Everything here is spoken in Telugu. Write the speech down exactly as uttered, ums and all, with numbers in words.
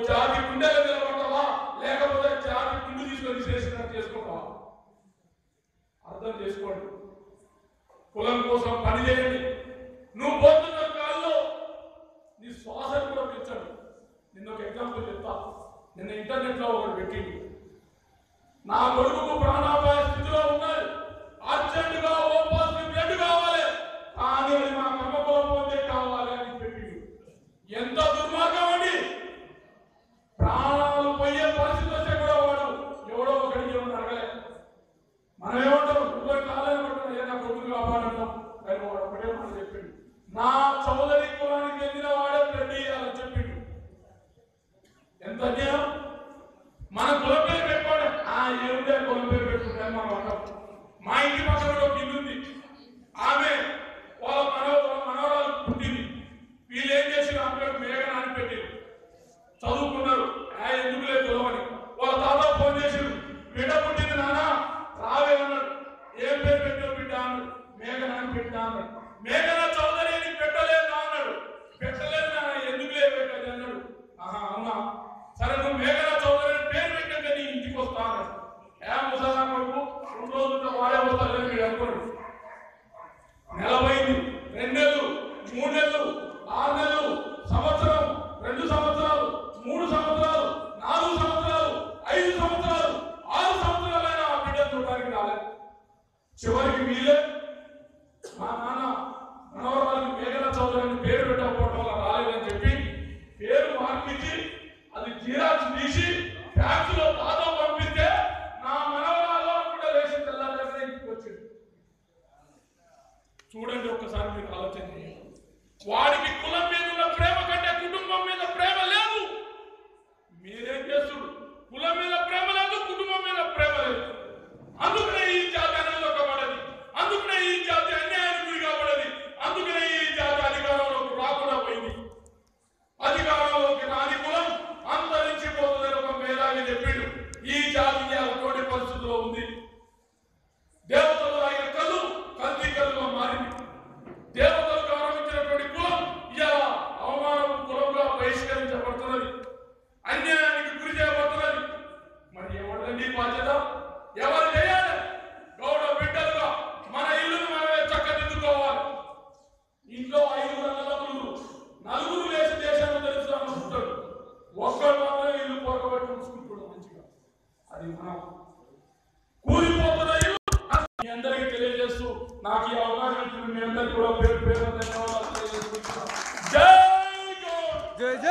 జాతి గుండెలు నిలబడతావా లేకపోతే జాతి గుండు తీసుకొని చేసినట్టు చేసుకుంటావా? అర్థం చేసుకోండి. కులం కోసం పని చేయండి. నువ్వు పోతున్న కాల్లో నీ శ్వాసను కూడా పెంచండి. నిన్న ఒక ఎగ్జాంపుల్ చెప్తా. నిన్న ఇంటర్నెట్ లో ఒకటి పెట్టింది, నా కొడుకు ప్రాణాపాయ స్థితిలో ఉన్నది, అర్జెంట్ గా ఓ పాజిటివ్ బ్లడ్ కావాలి, కానీ అది మా కమ్మపోతే కావాలి అని పెట్టింది. ఎంత దుర్మార్గం అండి! ప్రాణాలు పోయే పరిస్థితి వస్తే కూడా వాడు ఎవడో ఒకడికి ఏమన్నా అడగలే. మనం ఏమంటాం, నువ్వు కాలని పట్టాను ఏ నా కొడుకు కాపాడంటాం, కానీ వాడు ఒకటే మాట చెప్పిండు, నా చౌదరి కులానికి చెందిన వాడే బ్లడ్ ఇవ్వాలని చెప్పిండు. ఎంత అన్యాయం! మన కులం పేరు పెట్టుకోండి, ఆ ఏముంటే కులం పేరు పెట్టుకుంటాను మనం అంటాం. మా ఇంటి పక్కన ఒక ఇల్లు ఉంది, ఆమె వాళ్ళ మనవ మనవరాలు పుట్టింది. వీళ్ళు ఏం చేసి ఆ పేరు మేఘన అని పెట్టింది. చదువుకున్నారు, ఎందుకు లేదు కులమని. వాళ్ళ తాత ఫోన్ చేసారు, బిడ్డ పుట్టింది నాన్న రావే అన్నాడు. ఏం పేరు పెట్టావు బిడ్డ అన్నాడు. మేఘన అని పెట్టా అన్నాడు. మేఘన చౌదరి అని పెట్టలేదు అన్నాడు. పెట్టలేదు నాన్న, ఎందుకు లేదు పెట్టదు అన్నాడు. ఆహా అవునా, సరే నువ్వు మేఘన చౌదరి అని పేరు పెట్టాక నీ ఇంటికి వస్తా అన్నాడు. ఏ ముసలా కొడుకు రెండు రోజులతో వాడే పోతాడు మీరు అనుకోండి. నెల పోయింది, రెండు నెలలు, మూడు నెలలు, ఆరు నెలలు, సంవత్సరం, రెండు సంవత్సరాలు, మూడు సంవత్సరాలు, నాలుగు సంవత్సరాలు, ఐదు సంవత్సరాలు, ఆరు సంవత్సరాలైనా ఆ బిడ్డ చూడడానికి రాలేదు. చివరికి వీలే మా నాన్న మనవరానికి మేఘన చౌదరి పేరు పెట్టకపోవడం వల్ల రాలేదని చెప్పి పేరు మార్పించి అది జీరాక్స్ తీసి ఫ్యాక్స్ లో తాత పంపిస్తే నా మనవరాలో కూడా వేసి తెల్లారి ఇంటికి వచ్చింది. చూడండి ఒక్కసారి మీరు ఆలోచన చేయండి. వాడికి కులం మీద ఉన్న ప్రేమ కంటే కుటుంబం మీద ప్రేమ లేదు. మీరేం చేస్తుడు? కులం మీద ప్రేమ లేదు, కుటుంబం మీద ప్రేమ లేదు. అందుకనే ఈ జాతి అనగదొక్కబడది, అందుకనే ఈ జాతి అన్యాయానికి గురి కాబడది, అందుకనే ఈ జాతి అధికారంలోకి రాకుండా పోయింది. అధికారంలోకి రాని కులం అంతరించిపోతుందని ఒక మేధావి చెప్పిండు. ఈ జాతి అటువంటి పరిస్థితిలో ఉంది. దేవతలు ఆయన కళ్ళు కల్తీ కళ్ళుగా మారింది. దేవతలు గౌరవించినటువంటి కులం ఇలా అవమానం కులంగా బహిష్కరించబడుతున్నది, అన్యాయానికి గురి చేయబడుతున్నది. మరి ఎవరిదండి బాధ్యత? ఎవరు చేయాలి? గౌడ బిడ్డలుగా మన ఇల్లును మనమే చక్కదిద్దుకోవాలి. ఇంట్లో ఐదుగురు నలుగురు నలుగురు వేసి దేశాన్ని తెలుస్తామనుకుంటాడు, ఒక్కడు మాత్రమే ఇల్లు పొరగబెట్టి ఉంచుకుంటాడు మంచిగా. అది మనం కూలిపోతున్న ఇల్లు. మీ అందరికీ తెలియజేస్తూ నాకు ఈ అవకాశం ఇచ్చిన మీ అందరికీ కూడా పేరు పేరు ధన్యవాదాలు తెలియజేస్తున్నాను. జై గౌడ్.